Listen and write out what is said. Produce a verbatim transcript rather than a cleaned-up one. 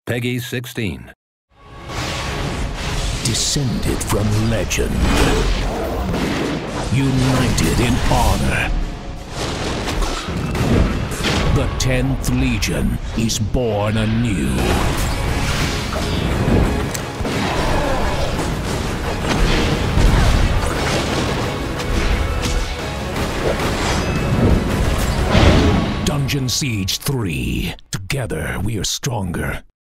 Peggy sixteen. Descended from legend, united in honor, the tenth Legion is born anew. Dungeon Siege three. Together we are stronger.